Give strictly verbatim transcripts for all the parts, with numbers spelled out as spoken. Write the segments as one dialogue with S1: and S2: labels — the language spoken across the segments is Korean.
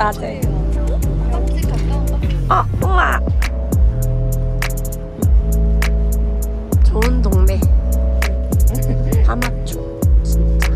S1: 낮에. 아, 우와. 좋은 동네. 다 맞죠, 진짜.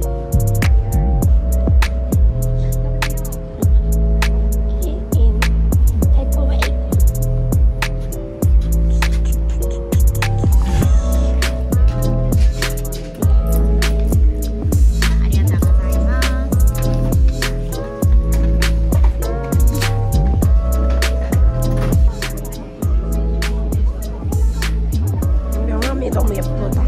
S1: 너무 예쁘다.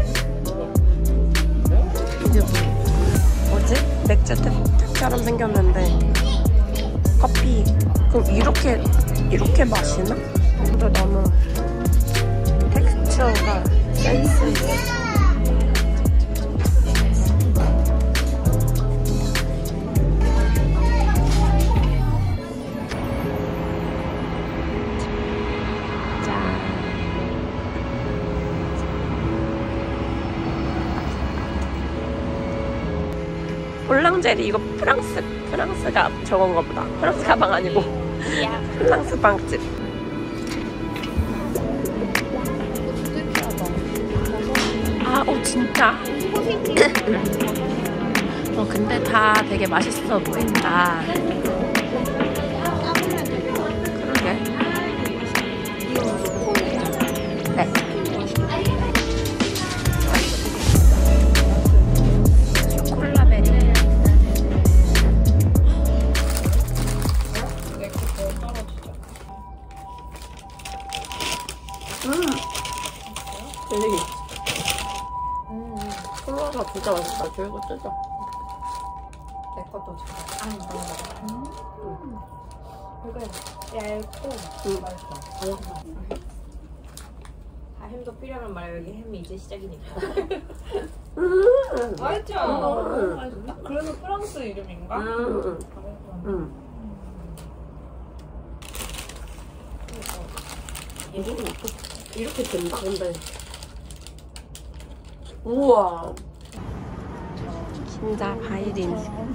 S1: 이게 뭐지? 맥주처럼 생겼는데 커피. 그럼 이렇게 이렇게 마시나? 근데 너무 텍스처가 센스 있어. 폴랑제리. 이거 프랑스 프랑스가 저건가 보다. 프랑스 가방 아니고 프랑스 빵집. 아, 오 진짜. 어 근데 다 되게 맛있어 보인다. 그러게. 네. 음, 콜라가 진짜 맛있다. 이거 뜯어.
S2: 내 것도 줘. 아니, 너무 맛있다. 음. 이거 얇고 음. 맛있어. 다 햄도 필요하면 말이야. 여기 햄이 이제 시작이니까.
S3: 음. 맛있죠?
S1: 음.
S3: 맛있다. 그래서 프랑스 이름인가?
S1: 음. 음. 이게 이렇게 된다. 근데 우와. 진짜 바이린.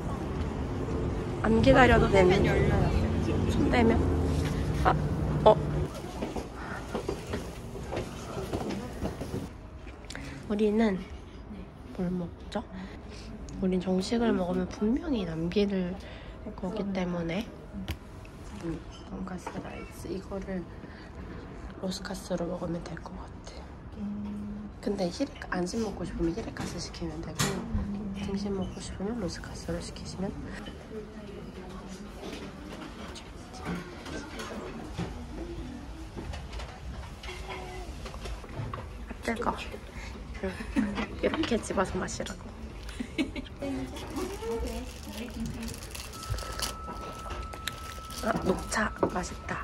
S1: 안 기다려도 되는. 손 대면. 아, 어. 우리는 뭘 먹죠? 우린 정식을 먹으면 분명히 남길 거기 때문에 음, 돈가스 라이스 이거를 로스카스로 먹으면 될 것 같아. 근데 히레 안심 먹고 싶으면 히레카스 시키면 되고 등심 먹고 싶으면 로스카스로 시키시면. 아 뜨거. 이렇게 집어서 마시라고. 아 녹차 맛있다.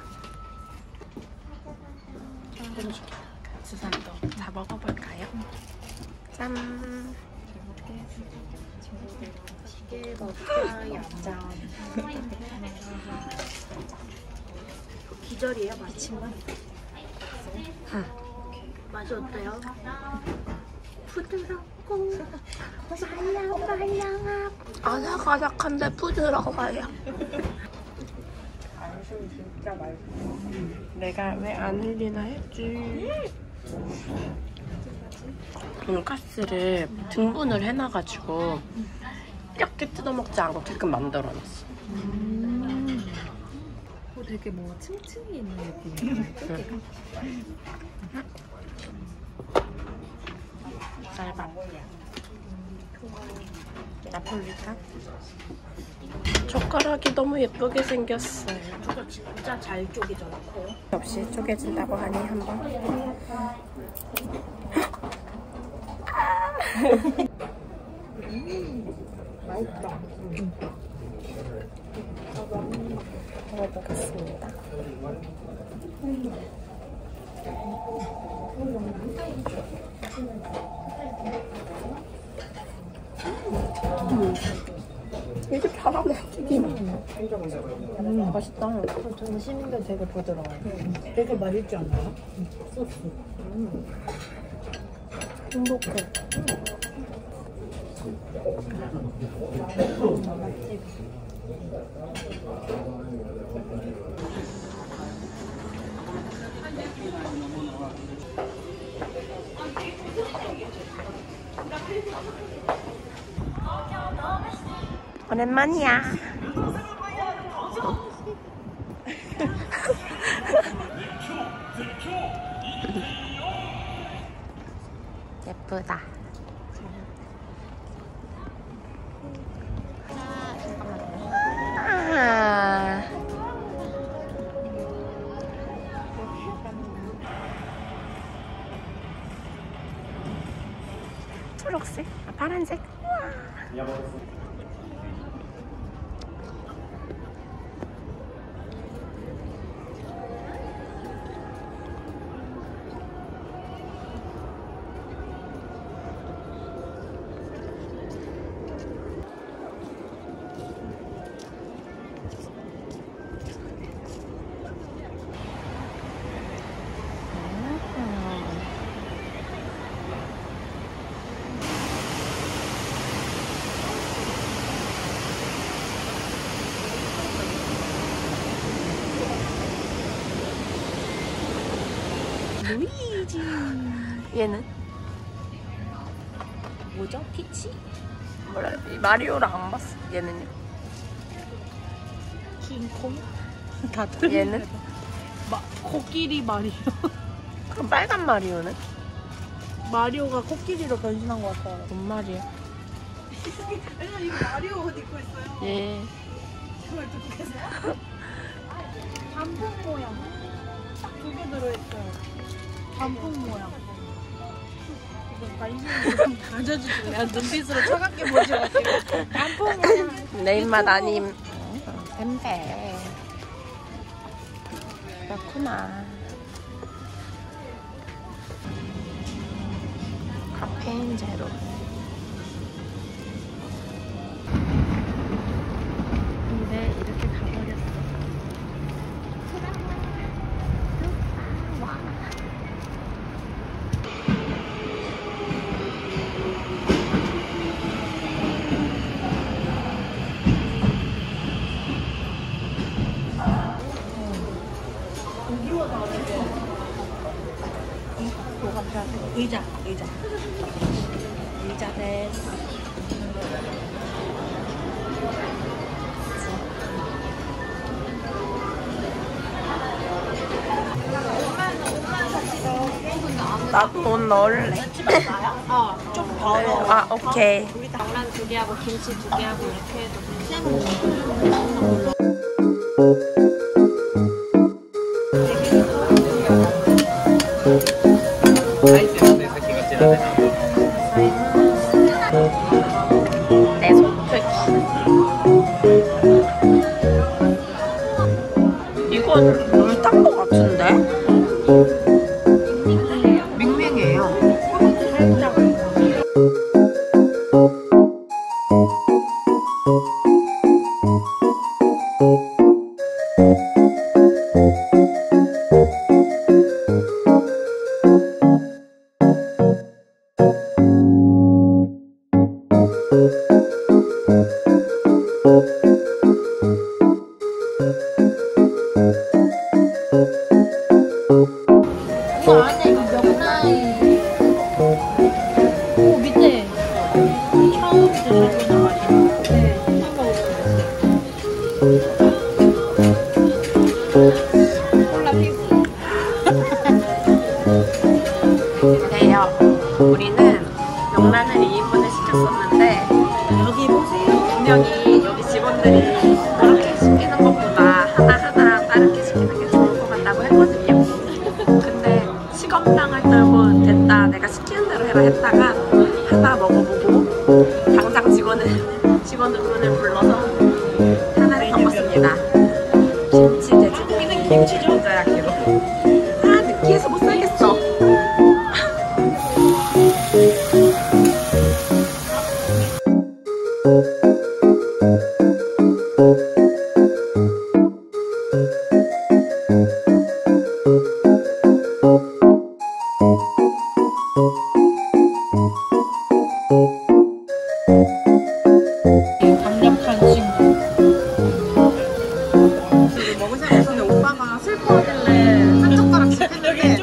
S1: 수산도 다 먹어볼까요? 짠.
S2: 시계 먹자, 얌짠. 기절이에요, 마침만.
S1: 응.
S2: 맛이 어때요? 부드럽고 말랑말랑하고
S1: 아삭아삭한데 부드러워요.
S2: 안심 진짜 맛있어.
S1: 내가 왜 안 흘리나 했지. 돈가스를 등분을 해놔가지고 이렇게 뜯어먹지 않고 가끔 만들어놨어.
S3: 음. 어, 되게 뭔가 층층이 있는 느낌이에요.
S1: 응. 쌀밥. 나폴리탄. 젓가락이 너무 예쁘게 생겼어요.
S2: 이거 진짜 잘 쪼개져놓고
S1: 없이 쪼개진다고 하니 한번.
S2: 음, 맛있다. 음.
S1: 먹어보겠습니다. 음. 음. 이게 잘하네, 튀김. 음, 맛있다.
S2: 등심인데 되게 부드러워요. 음. 되게 맛있지 않나요? 음. 소스. 음.
S1: 행복해.
S2: 맛집.
S1: 오랜만이야. 예쁘다. 아. 초록색, 아, 파란색. 우와. 루이지. 얘는
S3: 뭐죠? 피치?
S1: 뭐라 해야 돼? 마리오랑 안 봤어. 얘는요?
S3: 킹콩? 다들
S1: 얘는?
S3: 마, 코끼리 마리오.
S1: 그럼 빨간 마리오는?
S3: 마리오가 코끼리로 변신한 것 같아요.
S1: 뭔 말이야?
S3: 왜냐면 이거 마리오 옷 입고 있어요.
S1: 예.
S3: 그걸 듣고 계세요? 단풍 모양. 딱 두 개 들어있어요. 단풍 모양. 이거 관심 좀 가져주세요. 눈빛으로 차갑게 보셔가지고. 단풍 모양.
S1: 내 입맛 아님. 뱀배. 그렇구나. 카페인 제로. 근데 이렇게 가버렸어. 와.
S3: 의자, 의자.
S1: 의자 데스. 나도 옷 넣을래.
S3: 어, 좀 더워.
S1: 아, 오케이.
S3: 장난 두 개하고 김치 두 개하고 이렇게 해도 쌤.
S1: 내 손끝. 이건 물 탄 거 같은데? 밍밍해요. 살짝.
S3: 이거 안에 이 명란이. 오, 밑에. 처음 드셔보는 맛이에요. 네, 콜라 피부.
S1: 네요. 우리는 명란을 이 인분을 시켰었는데
S3: 여기 보세요.
S1: 분명히 여기 직원들이 그렇게 시키는 것보다 하나하나 다르게 시키는 게 좋을 것 같다고 했거든요. 근데 식업당을 떨고 됐다, 내가 시키는 대로 해라 했다가 하나 먹어보고 당장 직원을 직원분을 불러서 하나를 섞었습니다. 김치 돼지고기는 김치 전자야끼로. 아, 느끼해서 못 살겠어.
S3: 강력한 친구. 하길래 한 젓가락씩 했는데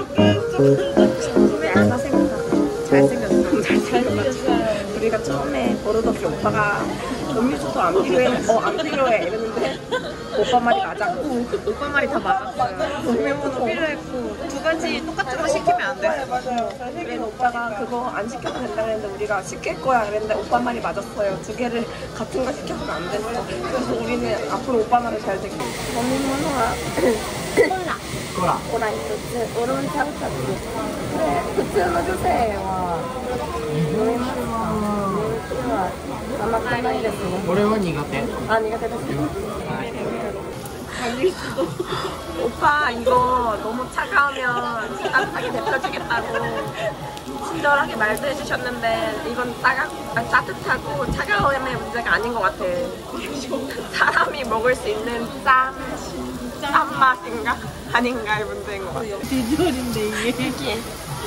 S2: 잘생겼어. 너무 잘생겼어. 우리가 처음에 버릇없이 오빠가 음료수도 안 필요해. 어, 안 필요해. 이랬는데 오빠 말이 맞았고
S3: 오빠 말이 다 맞았어요. 음료도 필요했고 두 가지 똑같은 거 시키면 안 돼.
S2: 맞아요. 그래서 오빠가 그거 안 시켜도 된다 그랬는데 우리가 시킬 거야 그랬는데 오빠 말이 맞았어요. 두 개를 같은 거 시켜서는 안 됐어. 그래서 우리는 앞으로 오빠 말을 잘 듣고. 먹는ものは 콜라. 콜라. 콜라 이거지. 오르면 차고차고. 그래. 普通の女性は飲みますか？甘くないですね。
S4: 俺は苦手。
S2: 아,苦手ですね. 아닐 수도. 오빠 이거 너무 차가우면 따뜻하게 데펴주겠다고 친절하게 말도 해주셨는데 이건 따가, 아, 따뜻하고 차가움의 문제가 아닌 것 같아. 사람이 먹을 수 있는 짠, 짠 맛인가? 아닌가의 문제인 것 같아.
S3: 비주얼인데 이게.
S2: 이게.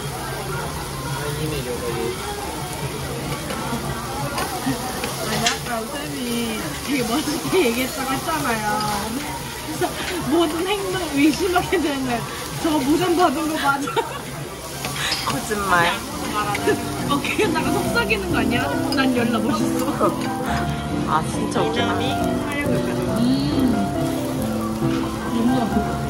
S3: 아니 아까 쌤이 되게 멋있게 얘기했다고 했잖아요. 그래서 모든 행동 의심하게 되는 거야. 저 모전 받은 거 맞아?
S2: 거짓말.
S3: 어, 걔다가 속삭이는 거 아니야? 난 열나 멋있어.
S2: 아 진짜 웃기다.
S3: 하려고 했거든. 음. 너무